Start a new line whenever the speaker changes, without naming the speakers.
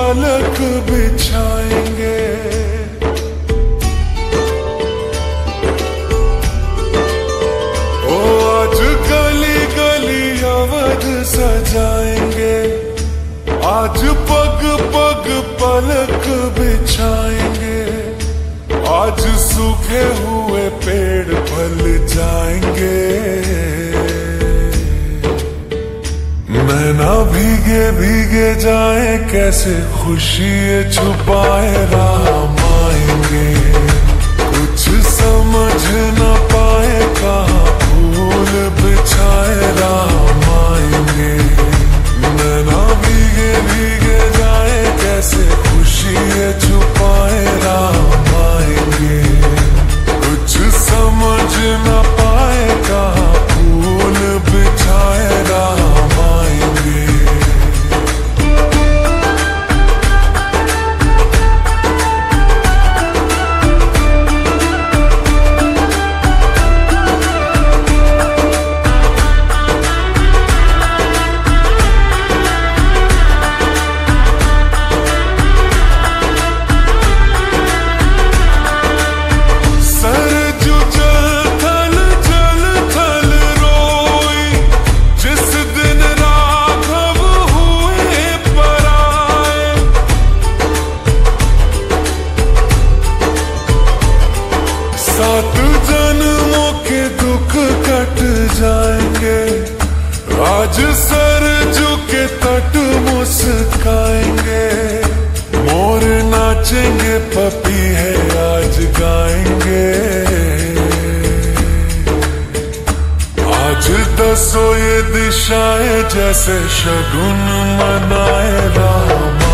पलक बिछाएंगे। ओ आज गली गली अवध सजाएंगे, आज पग पग पलक बिछाएंगे, आज सूखे हुए पेड़ फल जाएंगे। नैना भीगे भीगे जाए कैसे खुशी छुपाए राम आएंगे, कुछ समझ न पाए कहाँ फूल बिछाए राम आएंगे। नैना भीगे भीगे जाए कैसे खुशी छुपाए राम आएंगे, कुछ समझ न पाए कहाँ फूल बिछाए राम आएंगे। सात जन्मों के दुख कट जाएंगे, आज सरजू के तट मुस्काएंगे। मोर नाचेंगे पपीहे आज गाएंगे, आज दसों ये दिशाएं जैसे शगुन मनाए राम।